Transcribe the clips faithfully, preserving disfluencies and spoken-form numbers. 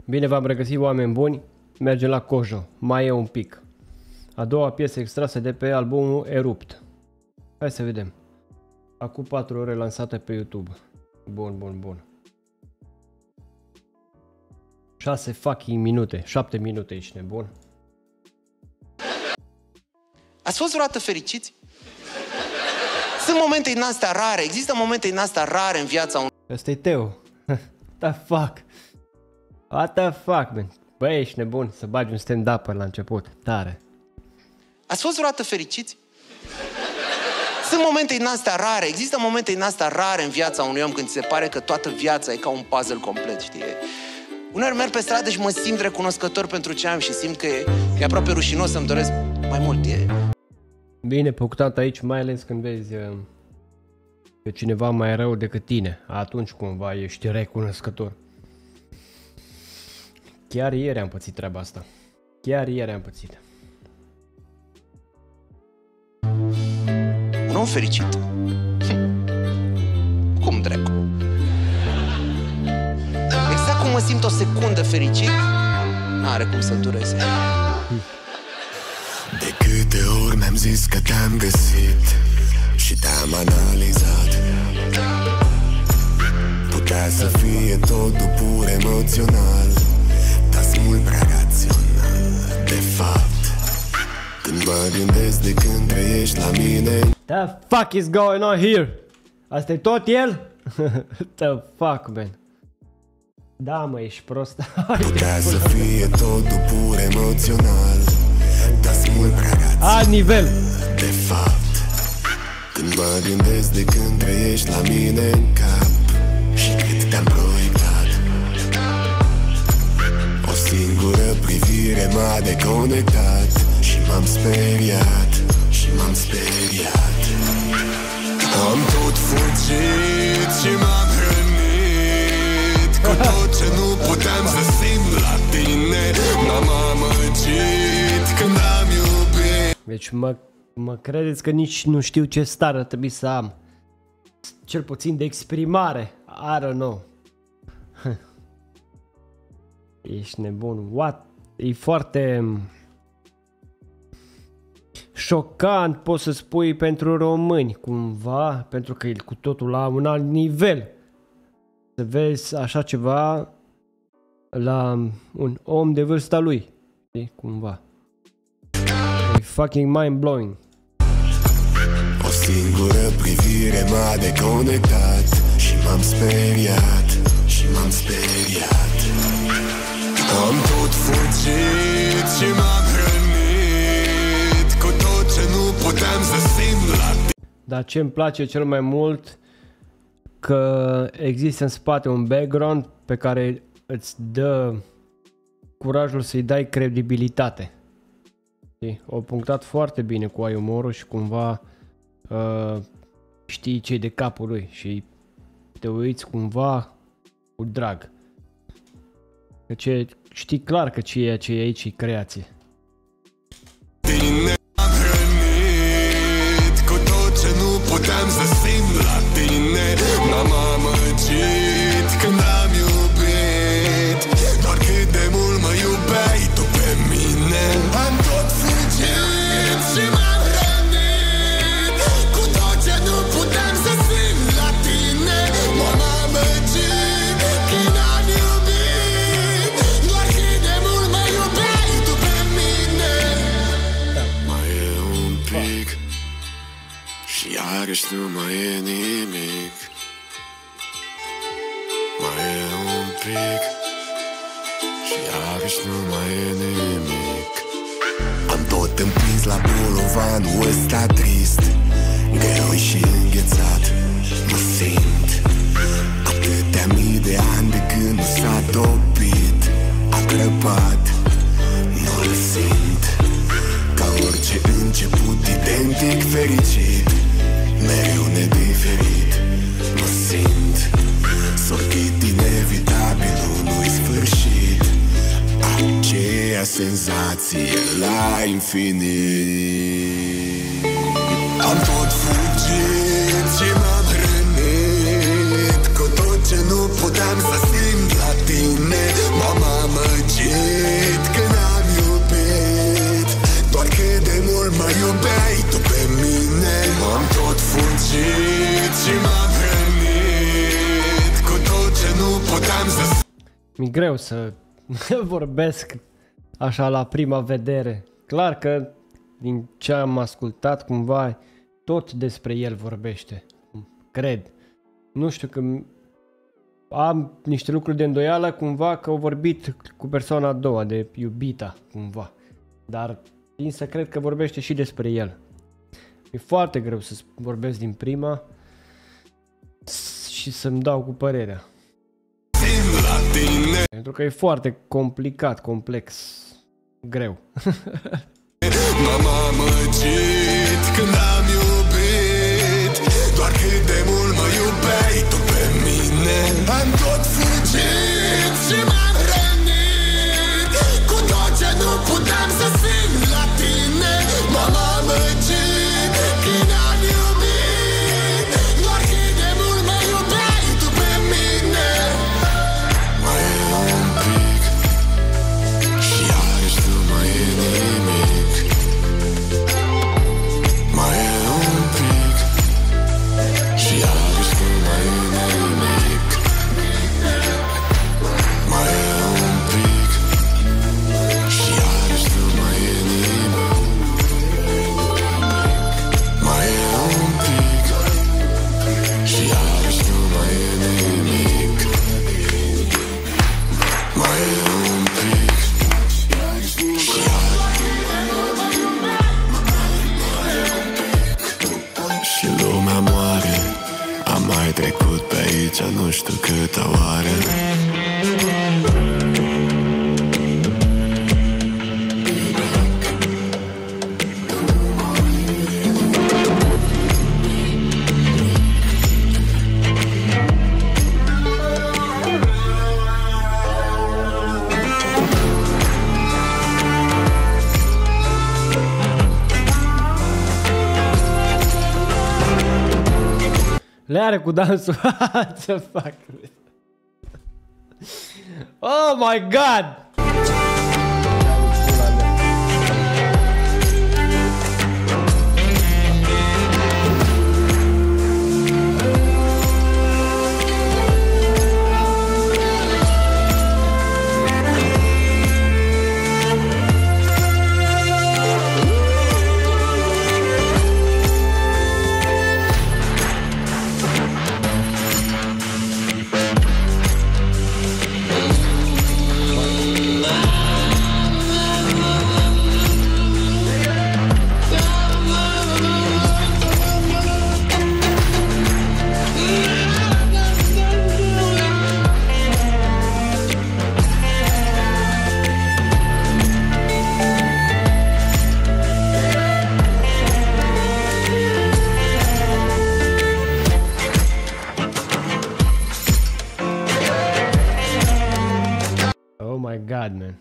Bine v-am regăsit, oameni buni. Mergem la Kojo. Mai e un pic. A doua piesă extrasă de pe albumul Erupt. Hai să vedem. Acum patru ore lansată pe YouTube. Bun, bun, bun. șase fucking minute. șapte minute, ești nebun. Ați fost vreodată fericiți? Sunt momente din astea rare. Există momente din astea rare în viața unui... Ăsta e Teo. What the fuck? What the fuck, man? Băi, ești nebun să bagi un stand-up la început. Tare. Ați fost vreodată fericiți? Sunt momente din astea rare. Există momente din astea rare în viața unui om când ți se pare că toată viața e ca un puzzle complet, știi? Uneori merg pe stradă și mă simt recunoscător pentru ce am și simt că e, e aproape rușinos să-mi doresc mai mult. E... Bine punctat aici, mai ales când vezi uh, că cineva mai rău decât tine. Atunci cumva ești recunoscător. Chiar ieri am pățit treaba asta. Chiar ieri am pățit. Un om fericit? Cum dracu? Exact cum mă simt o secundă fericit, n-are cum să dureze. De câte ori mi-am zis că te-am găsit și te-am analizat, putea să fie totul pur emoțional, dar-s mult prea rațional. De fapt, când mă gândesc de când trăiești la mine, The fuck is going on here? Asta e tot el? The fuck, man. Da, mă, ești prost. putea să fie totul pur emoțional, dar-s mult prea rațional. Alt nivel. De fapt, când mă gândesc de când trăiești la mine în cap și cât te-am proiectat, o singură privire m-a deconectat și m-am speriat, și m-am speriat. Am tot fugit și m-am hrănit cu tot ce nu puteam să simt la tine. M-am amăgit când am iubit. Deci mă, mă credeți că nici nu știu ce stare ar trebui să am. Cel puțin de exprimare. I don't know. Ești nebun. What? E foarte șocant, poți să spui, pentru români, cumva, pentru că e cu totul la un alt nivel. Să vezi așa ceva la un om de vârsta lui, știi, cumva. E fucking mind-blowing. O singură privire m-a deconectat și m-am speriat, și m-am speriat. Am tot fugit și m-am hrănit cu tot ce nu puteam să simt la tine. Dar ce îmi place cel mai mult, că există în spate un background pe care îți dă curajul să-i dai credibilitate. Știi? O punctat foarte bine cu ai umorul și cumva uh, știi ce-i de capul lui și te uiți cumva cu drag. Că ce, știi clar că ceea ce e aici e creație. Tine am hrănit cu tot ce nu puteam să simt la tine. M-am amăgit când am iubit, doar cât de mult mă iubeai tu pe mine. Am tot fugit și m-am hrănit cu tot ce nu puteam să simt la tine. M-am amăgit când am iubit, doar cât de mult mă iubeai tu pe mine. Mai e un pic și iarăși nu mai e nimic. Mai e un pic și iarăși nu mai e nimic. Am tot împins la bolovanul ăsta trist, greu și înghețat. Mă simt atâtea mii de ani de când nu s-a topit. A crăpat, nu-l simt, ca orice început identic fericit, mereu nediferit. Mă simt sortit inevitabil unui sfârșit, aceea senzație la infinit. Am tot fugit și m-am hrănit cu tot ce nu puteam să simt la tine. M-am amăgit Mi-e greu să vorbesc așa la prima vedere. Clar că din ce am ascultat cumva tot despre el vorbește. Cred. Nu știu că am niște lucruri de îndoială cumva că au vorbit cu persoana a doua, de iubita cumva. Dar tin să cred că vorbește și despre el. E foarte greu să vorbesc din prima și să-mi dau cu părerea. Pentru că e foarte complicat, complex, greu. M-am amăgit când am iubit, doar cât de mult mă iubeai tu pe mine. Am tot fugit și m-am rănit cu tot ce nu puteam să simt la tine. M-am amăgit când am iubit, doar cât de mult mă iubeai tu pe mine. Mai e un pic și iarăși nu mai e nimic. Mai e un pic și iarăși nu mai e nimic. Mai e un pic și iarăși nu mai e nimic. Mai e un pic și iarăși nu mai e nimic. Mai e un pic și și lumea moare. Am mai trecut pe aici nu știu câtă oară. Le are cu dansul. Ce fac? Oh my god! Oh my god, man.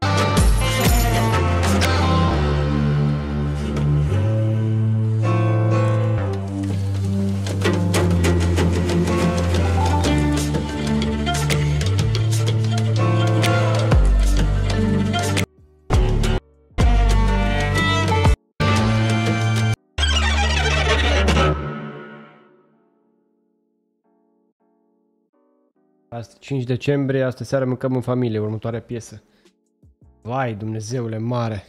Astăzi, cinci decembrie, astă seară mâncăm în familie, următoarea piesă. Vai, Dumnezeule mare!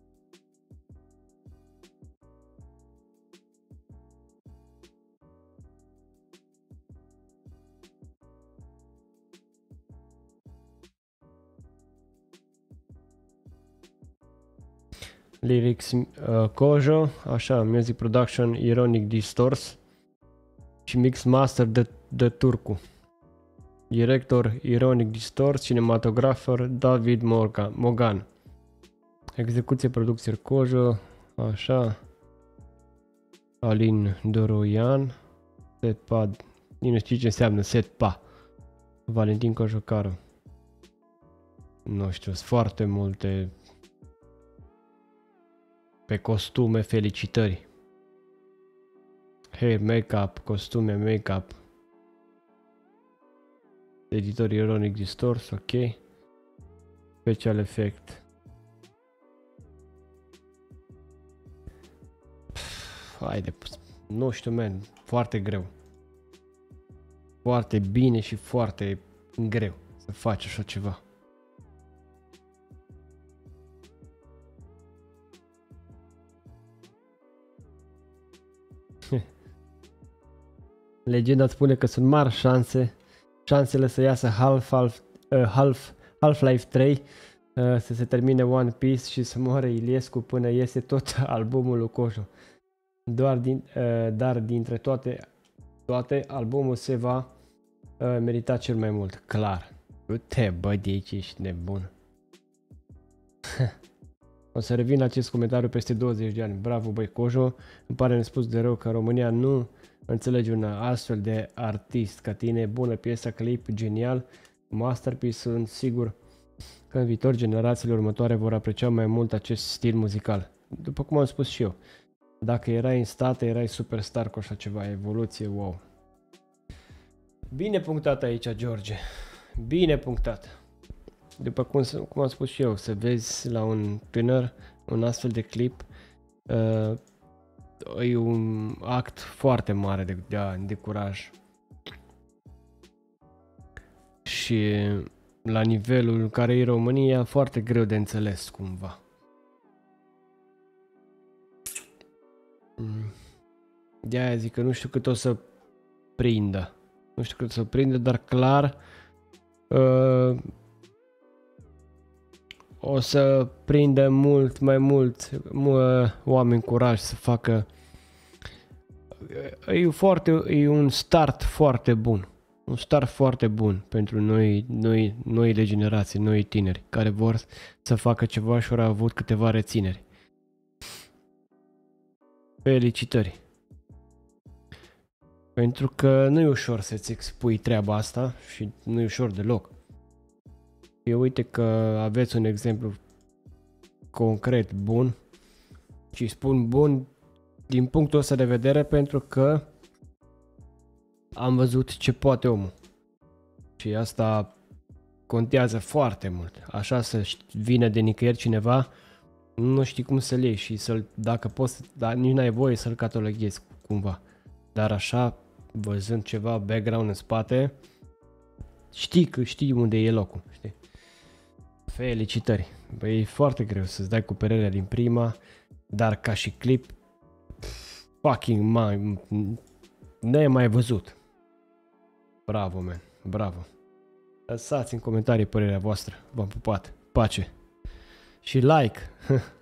Lyrics uh, Kojo, așa, Music Production Ironic Distorts și Mix Master de, de Turcu. Director Ironic Distorts, cinematografer David Morgan, Mogan. Execuție, producție Kojo, așa. Alin Doroian, Setpa, nu știu ce înseamnă Setpa. Valentin Cojocaru. Nu știu, sunt foarte multe pe costume, felicitări. Hair, make-up, costume, make-up. Editor Ironic Distorts, ok. Special effect. Pff, haide, nu știu, man, foarte greu. Foarte bine și foarte greu să faci așa ceva. Legenda spune că sunt mari șanse, șansele să iasă Half-Half, uh, Half, Half-Life trei, uh, să se termine One Piece și să moare Iliescu până iese tot albumul lui Cojo. Doar din, uh, dar dintre toate, toate, albumul se va uh, merita cel mai mult, clar. Uite, bă, de aici ești nebun. O să revin la acest comentariu peste douăzeci de ani. Bravo, băi, Cojo. Îmi pare nespus de rău că România nu înțelege un astfel de artist ca tine. Bună piesă, clip, genial, masterpiece. Sunt sigur că în viitor generațiile următoare vor aprecia mai mult acest stil muzical. După cum am spus și eu, dacă erai în state, erai superstar cu așa ceva, evoluție, wow. Bine punctat aici, George. Bine punctat. După cum, cum am spus și eu, să vezi la un tânăr un astfel de clip, uh, e un act foarte mare de, de, de curaj. Și la nivelul în care e România, foarte greu de înțeles cumva. De aia zic că nu știu cât o să prindă. Nu știu cât o să prindă, dar clar uh, o să prindă mult mai mult uh, oameni curaj să facă. E, foarte, e un start foarte bun. Un start foarte bun pentru noi, noi, noile generații, noi tineri care vor să facă ceva și au avut câteva rețineri. Felicitări! Pentru că nu e ușor să-ți expui treaba asta și nu e ușor deloc. Eu uite că aveți un exemplu concret bun și spun bun din punctul ăsta de vedere pentru că am văzut ce poate omul și asta contează foarte mult. Așa să vină de nicăieri cineva, nu știi cum să-l iei și să-l, dacă poți, dar nici n-ai voie să-l cataloghezi cumva. Dar așa, văzând ceva background în spate, știi că știi unde e locul, știi? Felicitări! Băi, e foarte greu să-ți dai cu părerea din prima, dar ca și clip, fucking mai, ne-ai mai văzut. Bravo, man, bravo. Lăsați în comentarii părerea voastră, v-am pupat, pace. Și like!